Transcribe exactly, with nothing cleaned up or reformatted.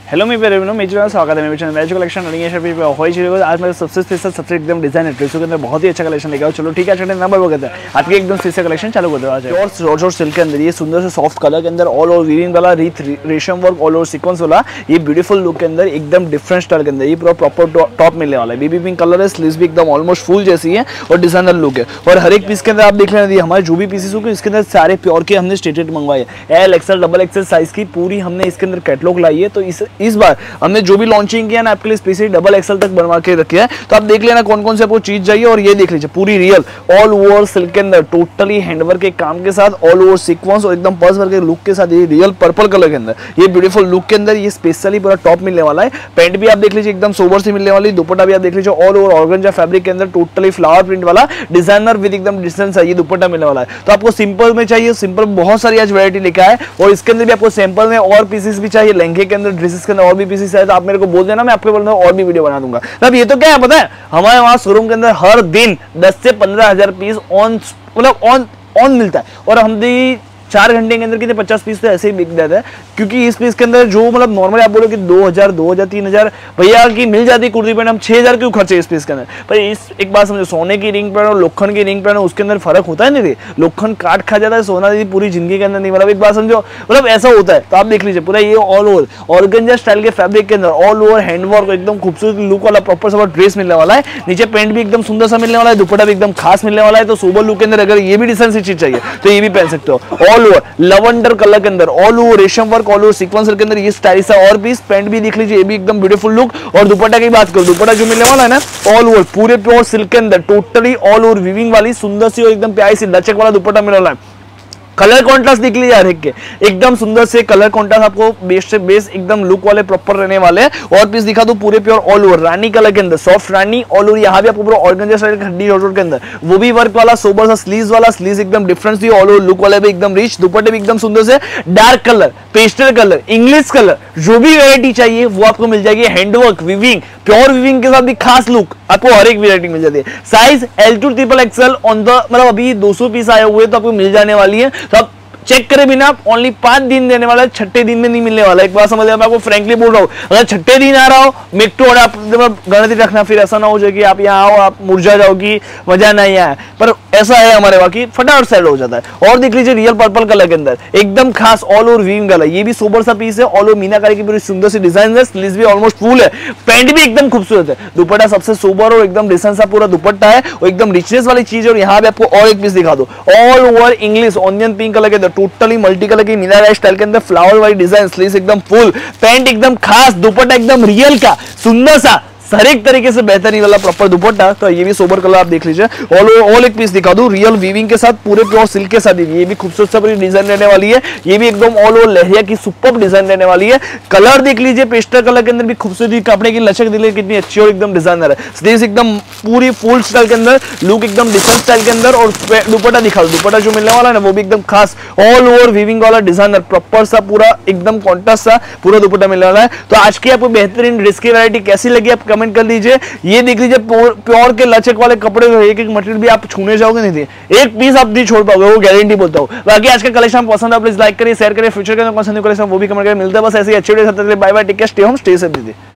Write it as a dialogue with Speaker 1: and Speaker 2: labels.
Speaker 1: Hello मी पे रेवनो major स्वागत है मेरे चैनल वेज कलेक्शन रनिंग है शॉपिंग पे होई चलेगा। आज मेरे सबसे स्पेशल सबसे एकदम डिजाइन ड्रेसों के अंदर बहुत ही अच्छा कलेक्शन लेकर आओ। चलो ठीक है, चैनल नंबर वगैरह है आज के एकदम स्पेशल कलेक्शन चालू कर दो। आज और जॉर्ज और सिल्क के अंदर ये सुंदर से सॉफ्ट कलर के अंदर ऑल ओवर वीविंग वाला रीथ रेशम वर्क ऑल ओवर सीक्वेंस वाला ये ब्यूटीफुल लुक के अंदर एकदम डिफरेंट स्टाइल के अंदर ये पूरा प्रॉपर टॉप मिलने वाला है। बेबी पिंक कलर है, स्लीव्स भी एकदम ऑलमोस्ट फुल जैसी है और डिजाइनर लुक है। और हर एक पीस के अंदर आप देख लेना हमारे जो भी पीसेस हो इसके अंदर सारे प्योर के हमने स्टेटेड मंगवाए हैं। L XL double XL size की पूरी हमने इसके अंदर कैटलॉग लाई है। तो इस इस बार हमने जो भी लॉन्चिंग किया ना आपके लिए स्पेशली डबल एक्सएल तक बनवा के रखी है। तो आप देख लेना कौन कौन से आपको चीज चाहिए। और ये देख लीजिए पूरी रियल ऑल ओवर सिल्क के अंदर टोटली हैंडवर्क के काम के साथ ऑल ओवर सीक्वेंस और एकदम पर्स वर्क के लुक के साथ ये रियल पर्पल कलर के अंदर ये ब्यूटीफुल लुक के अंदर ये स्पेशली पूरा टॉप मिलने वाला है। पैंट भी आप देख लीजिए एकदम सोबर से मिलने वाली। दुपट्टा भी आप देख लीजिए ऑल ओवर ऑर्गेंजा फैब्रिक के अंदर टोटली फ्लावर प्रिंट वाला डिजाइनर विद एकदम डिस्टेंस है ये दुपट्टा मिलने वाला है। तो आपको सिंपल में चाहिए, सिंपल बहुत सारी आज वैरायटी लेके आए और इसके अंदर भी आपको सैंपल में और पीसेस भी चाहिए, लहंगे के अंदर ड्रेसेस के अंदर और भी पीसेस है तो आप मेरे को बोल देना, मैं आपको बोल और भी वीडियो बना दूंगा। अब ये तो क्या है पता है, हमारे वहां शोरूम के अंदर हर दिन दस से पंद्रह हजार पीस ऑन मतलब ऑन ऑन मिलता है और हम भी चार घंटे के अंदर कितने पचास पीस तो ऐसे ही बिक जाता है। क्योंकि इस पीस के अंदर जो मतलब नॉर्मली आप बोलो कि दो हजार दो हजार तीन हजार भैया की मिल जाती है कुर्ती पैंट, हम छह हजार क्यों खर्चे इस पीस के अंदर। पर इस एक बात समझो, सोने की रिंग पैंट और लोखंड की रिंग पैंट उसके अंदर फर्क होता है नहीं। लोखंड काट खा जाता है, सोना दी पूरी जिंदगी के अंदर नहीं। मतलब एक बात समझो, मतलब ऐसा होता है। तो आप देख लीजिए पूरा ये ऑल ओवर ऑर्गेंजा स्टाइल के फैब्रिक के अंदर ऑल ओवर हैंडवर्क एकदम खूबसूरत लुक वाला प्रॉपर सा ड्रेस मिलने वाला है। नीचे पैंट भी एकदम सुंदर सा मिलने वाला है, दुपट्टा भी एकदम खास मिलने वाला है। तो सोबर लुक के अंदर अगर ये भी डिसेंट सी चीज चाहिए तो ये भी पहन सकते हो। ऑल ओवर लवन कलर के अंदर ऑल ओवर रेशम वर्क ऑल ओवर सीक्वेंस के अंदर ये स्टाइलिश है। और पीस पैंट भी देख लीजिए ये भी एकदम ब्यूटीफुल लुक। और दुपट्टा की बात करो, दुपट्टा जो मिलने वाला है ना ऑल ओवर पूरे प्योर सिल्क के अंदर टोटली ऑल ओवर वीविंग वाली सुंदर सी और एकदम प्यारी सी लचक वाला दुपट्टा मिलने वाला है। कलर कॉन्ट्रास्ट देख लीजिए हर एक के एकदम सुंदर से कलर कॉन्ट्रास्ट आपको बेस से बेस एकदम लुक वाले प्रॉपर रहने वाले हैं। और पीस दिखा दो पूरे प्योर ऑल ओवर रानी कलर के अंदर सॉफ्ट रानी ऑल ओवर। यहाँ भी आपको पूरा ऑर्गेंजा स्टाइल हड्डी जॉर्जेट के अंदर वो भी वर्क वाला सोबर सा स्लीव्स वाला, स्लीव्स एकदम डिफरेंस भी ऑल ओवर लुक वाले भी एकदम रिच। दुपट्टे भी एकदम सुंदर से dark colour, pastel colour, English colour, जो भी वैरायटी चाहिए वो आपको मिल जाएगी। हैंडवर्क विविंग प्योर विविंग के साथ भी खास लुक आपको हर एक वैरायटी मिल जाती है। Size L to triple XL on the मतलब अभी दो सौ पीस आए हुए तो आपको मिल जाने वाली है। तो आप चेक करे बिना ओनली पांच दिन देने वाला है, छठे दिन में नहीं मिलने वाला। एक बात समझ मैं आपको फ्रैंकली बोल रहा हूँ, अगर छठे दिन आ रहा हो मेक टू और आप गणित रखना, फिर ऐसा ना हो जाए कि आप यहाँ आओ आप मुरझा जाओगी, मजा नहीं आया। पर ऐसा है हमारे वहां की फटाफट सेल हो जाता है। और देख लीजिए रियल पर्पल कलर के अंदर एकदम खास ऑल ओवर वीविंग वाला ये भी सोबर सा पीस है। ऑल ओवर मीनाकारी की पूरी सुंदर सी डिजाइन है, स्लीव्स भी ऑलमोस्ट फुल है, पैंट भी एकदम खूबसूरत है, दुपट्टा सबसे सोबर और एकदम डिसेंट सा पूरा दुपट्टा है और एकदम रिचनेस वाली चीज है। और यहाँ पे आपको और एक पीस दिखा दो all over English onion pink colour के अंदर टोटली मल्टी कलर की मीनाकारी स्टाइल के अंदर फ्लावर वाली डिजाइन, स्लीव्स एकदम फुल, पैंट एकदम खास, दुपट्टा एकदम रियल का सुंदर सा हर एक तरीके से बेहतरीन वाला प्रॉपर दुपट्टा। तो ये भी सोबर कलर आप देख लीजिए। ऑल ऑल एक पीस दिखा दूं रियल वीविंग के साथ पूरे प्योर सिल्क के साथ ये भी खूबसूरत सा पूरी डिजाइन रहने वाली है। ये भी एकदम ऑल ओवर लहरिया की सुपर्ब डिजाइन रहने वाली है। कलर देख लीजिए पेस्टल कलर के अंदर भी खूबसूरती कपड़े की लचक दिले कितनी अच्छी और एकदम डिजाइनर है। स्लीव्स एकदम पूरी फुल स्टाइल के अंदर, लुक एकदम डिफरेंट स्टाइल के अंदर। और दुपट्टा दिखा दो, दुपट्टा जो मिलने वाला है ना वो भी एकदम खास ऑल ओवर वीविंग वाला डिजाइनर प्रॉपर सा पूरा एकदम कॉन्ट्रास्ट सा पूरा दुपट्टा मिलने वाला है। तो आज की आपको बेहतरीन ड्रेस की वैरायटी कैसी लगी आप कमेंट कर दीजिए। ये देख लीजिए प्योर के लचक वाले कपड़े एक एक मटेरियल भी आप छूने जाओगे नहीं, एक पीस आप नहीं छोड़ पाओगे, वो गारंटी बोलता हूँ। बाकी आज का कलेक्शन पसंद है प्लीज लाइक करिए, शेयर करिए। फ्यूचर के कौन सा न्यू कलेक्शन वो भी कमेंट करिए। मिलता है बस ऐसी अच्छी video. Bye bye, take care, stay home, stay safe दीदी।